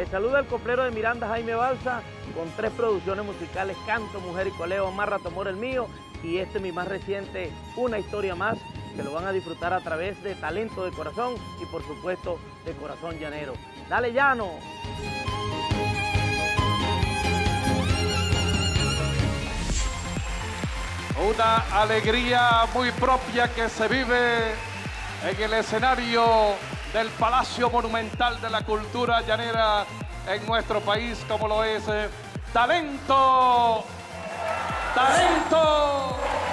Les saluda el coplero de Miranda, Jaime Balsa, con 3 producciones musicales, Canto, Mujer y Coleo, Amarra tu amor el mío, y mi más reciente, Una historia más, que lo van a disfrutar a través de Talento de Corazón y por supuesto de Corazón Llanero. ¡Dale, llano! Una alegría muy propia que se vive en el escenario del Palacio Monumental de la Cultura Llanera en nuestro país, como lo es Talento. ¡Talento!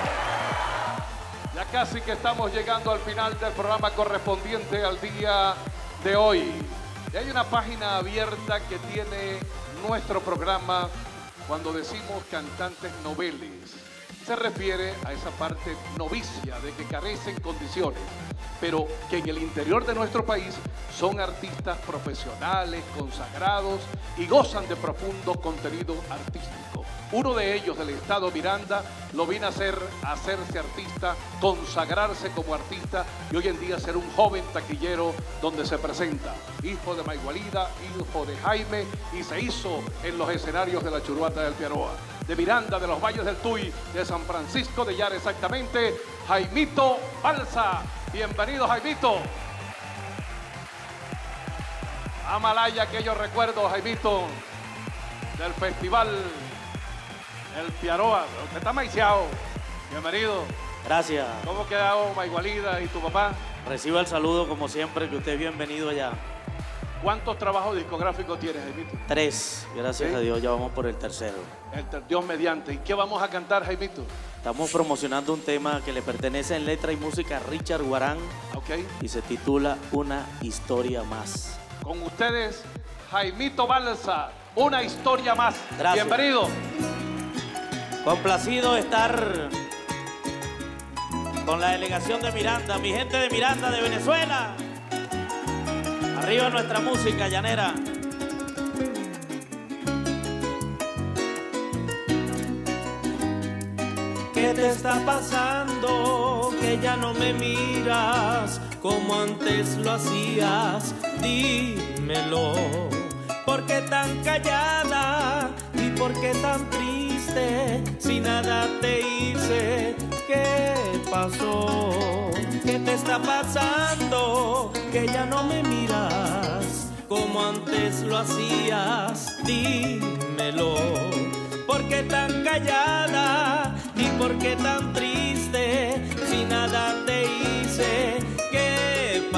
Ya casi que estamos llegando al final del programa correspondiente al día de hoy. Y hay una página abierta que tiene nuestro programa cuando decimos cantantes noveles. Se refiere a esa parte novicia de que carecen condiciones, pero que en el interior de nuestro país son artistas profesionales, consagrados y gozan de profundo contenido artístico. Uno de ellos, del estado Miranda, lo vino a hacer, hacerse artista, consagrarse como artista y hoy en día ser un joven taquillero donde se presenta. Hijo de Maigualida, hijo de Jaime, y se hizo en los escenarios de la Churuata del Piaroa. De Miranda, de los Valles del Tuy, de San Francisco de Yara exactamente, Jaimito Balsa. Bienvenido, Jaimito. Amalaya, aquellos recuerdos, Jaimito, del festival El Piaroa. Usted está maiciado. Bienvenido. Gracias. ¿Cómo quedó Maigualida y tu papá? Reciba el saludo como siempre, que usted es bienvenido allá. ¿Cuántos trabajos discográficos tienes, Jaimito? 3, gracias a Dios, ya vamos por el tercero. Dios mediante. ¿Y qué vamos a cantar, Jaimito? Estamos promocionando un tema que le pertenece en letra y música a Richard Guarán. Y se titula Una historia más. Con ustedes, Jaimito Balsa, Una historia más. Gracias. Bienvenido. Complacido estar con la delegación de Miranda, mi gente de Miranda, de Venezuela. Arriba nuestra música llanera. ¿Qué te está pasando? Que ya no me miras como antes lo hacías. Dímelo. ¿Por qué tan callada? ¿Y por qué tan triste? Si nada te hice, ¿qué pasó? ¿Qué te está pasando? Que ya no me miras como antes lo hacías. Dímelo. ¿Por qué tan callada? ¿Y por qué tan triste? Si nada te hice, ¿qué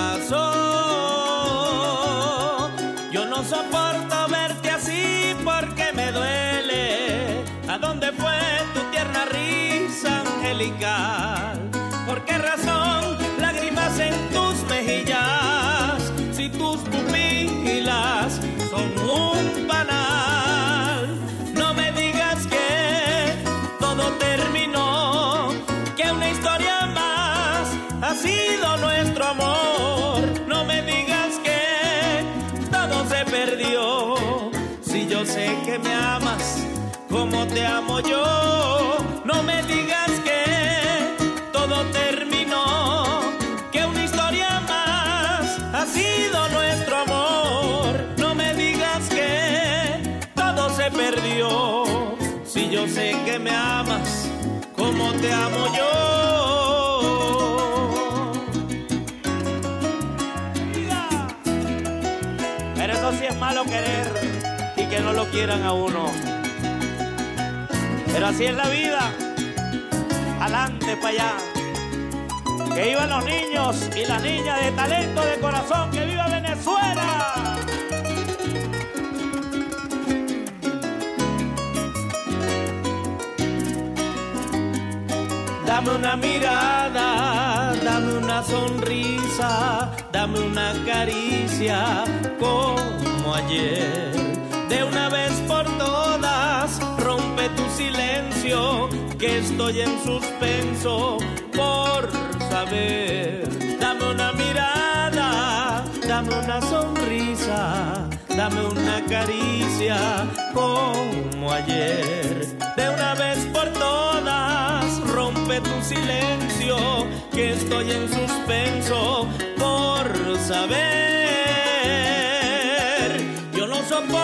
pasó? Yo no soporto verte así porque me duele. ¿A dónde fue tu tierna risa angelical? ¿Por qué razón lágrimas en tus mejillas? Si tus pupilas son un panal. No me digas que todo terminó, que una historia más ha sido nuestro amor. No me digas que todo se perdió. Si yo sé que me amas como te amo yo. No me digas que todo terminó, que una historia más ha sido nuestro amor. No me digas que todo se perdió. Si yo sé que me amas como te amo yo. Pero eso sí es malo querer y que no lo quieran a uno. Pero así es la vida. Adelante para allá. Que vivan los niños y las niñas de Talento de Corazón. ¡Que viva Venezuela! Dame una mirada, dame una sonrisa, dame una caricia como ayer. De una vez por todas, rompe tu silencio, que estoy en suspenso por saber. Dame una mirada, dame una sonrisa, dame una caricia como ayer. De una vez por todas, rompe tu silencio, que estoy en suspenso por saber. Yo no soporto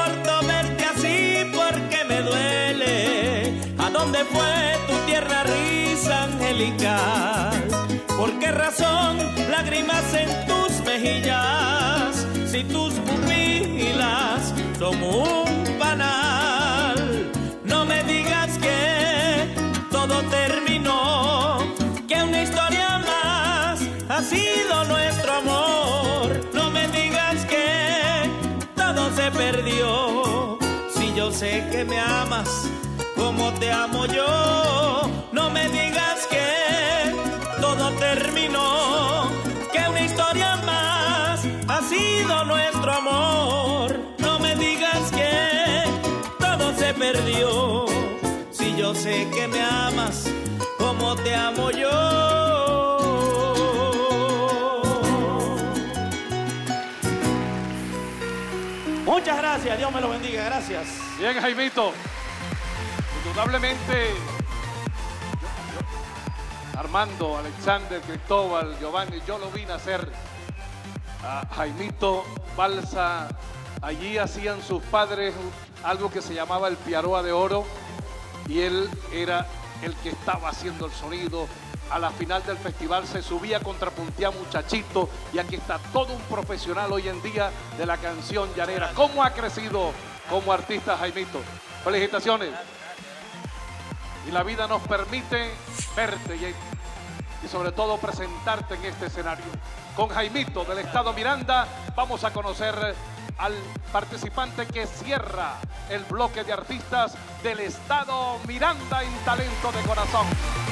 dónde fue tu tierna risa angelical? ¿Por qué razón lágrimas en tus mejillas? Si tus pupilas son un panal. No me digas que todo terminó, que una historia más ha sido nuestro amor. No me digas que todo se perdió, si yo sé que me amas como te amo yo. No me digas que todo terminó, que una historia más ha sido nuestro amor. No me digas que todo se perdió, si yo sé que me amas como te amo yo. Muchas gracias, Dios me lo bendiga, gracias. Bien, Jaimito. Indudablemente, Armando, Alexander, Cristóbal, Giovanni, yo lo vi nacer a Jaimito Balsa. Allí hacían sus padres algo que se llamaba el Piaroa de Oro y él era el que estaba haciendo el sonido. A la final del festival se subía, contrapuntea muchachito, y aquí está todo un profesional hoy en día de la canción llanera. ¿Cómo ha crecido como artista Jaimito? Felicitaciones. Y la vida nos permite verte y sobre todo presentarte en este escenario. Con Jaimito del Estado Miranda vamos a conocer al participante que cierra el bloque de artistas del Estado Miranda en Talento de Corazón.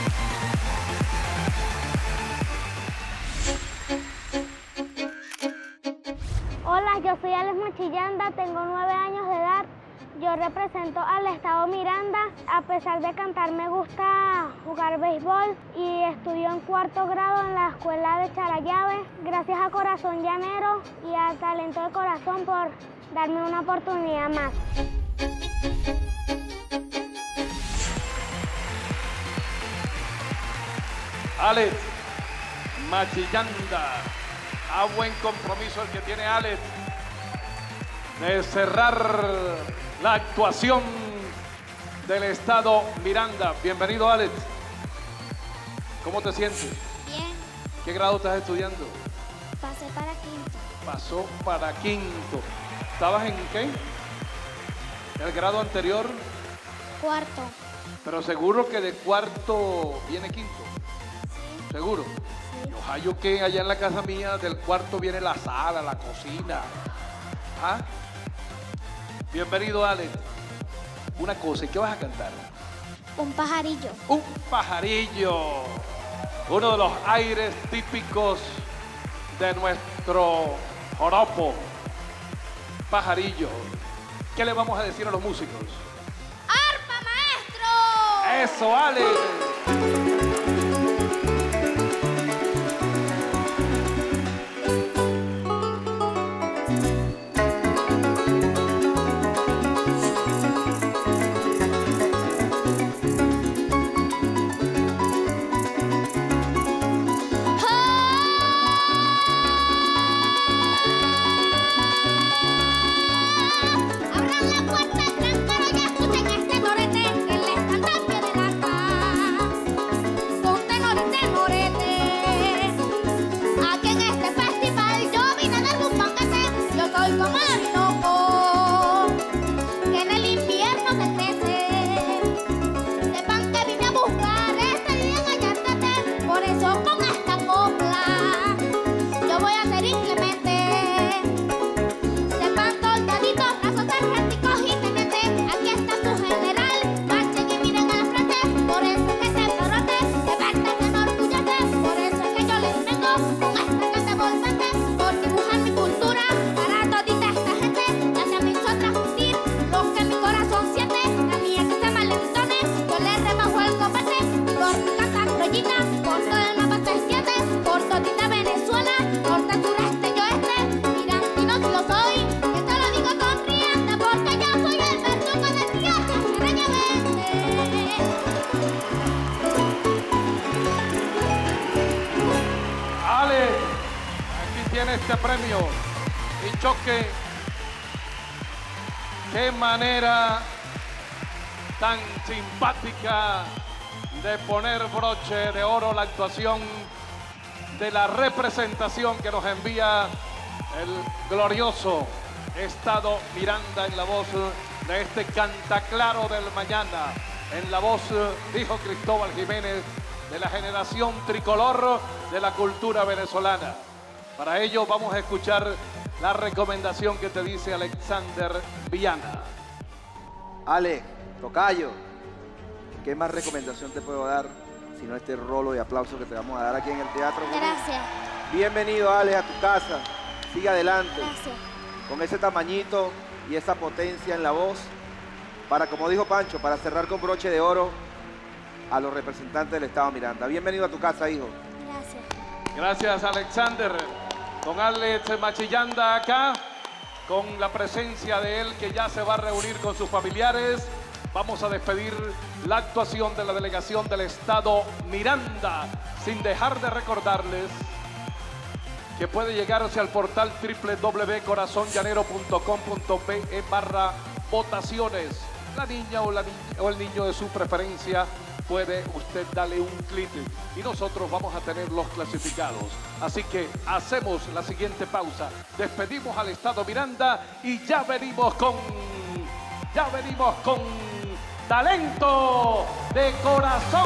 Hola, yo soy Alex Machillanda, tengo 9 años de edad. Yo represento al Estado Miranda. A pesar de cantar, me gusta jugar béisbol y estudio en 4º grado en la escuela de Charallave. Gracias a Corazón Llanero y a Talento de Corazón por darme una oportunidad más. Alex Machillanda. A buen compromiso el que tiene Alex de cerrar la actuación del Estado Miranda. Bienvenido, Alex. ¿Cómo te sientes? Bien. ¿Qué grado estás estudiando? Pasé para 5º. Pasó para 5º. ¿Estabas en qué? ¿El grado anterior? 4º. Pero seguro que de 4º viene 5º. Sí. ¿Seguro? Yo hallo que allá en la casa mía del 4º viene la sala, la cocina. ¿Ah? Bienvenido, Alex. Una cosa, ¿y qué vas a cantar? Un pajarillo. Un pajarillo. Uno de los aires típicos de nuestro joropo. Pajarillo. ¿Qué le vamos a decir a los músicos? ¡Arpa, maestro! ¡Eso, Alex! Este premio y choque. Qué manera tan simpática de poner broche de oro la actuación de la representación que nos envía el glorioso Estado Miranda en la voz de este Cantaclaro del mañana, en la voz, dijo Cristóbal Jiménez, de la generación tricolor de la cultura venezolana. Para ello vamos a escuchar la recomendación que te dice Alexander Viana. Ale, tocayo, ¿qué más recomendación te puedo dar sino este rolo de aplausos que te vamos a dar aquí en el teatro? Gracias. Bienvenido, Ale, a tu casa. Sigue adelante. Gracias. Con ese tamañito y esa potencia en la voz, para, como dijo Pancho, para cerrar con broche de oro a los representantes del Estado Miranda. Bienvenido a tu casa, hijo. Gracias. Gracias, Alexander. Con Alex Machillanda acá, con la presencia de él que ya se va a reunir con sus familiares, vamos a despedir la actuación de la delegación del Estado Miranda, sin dejar de recordarles que puede llegar hacia el portal www.corazonllanero.com.be/votaciones. La niña o el niño de su preferencia, puede usted darle un clic y nosotros vamos a tener los clasificados. Así que hacemos la siguiente pausa, despedimos al Estado Miranda y ya venimos con Talento de Corazón.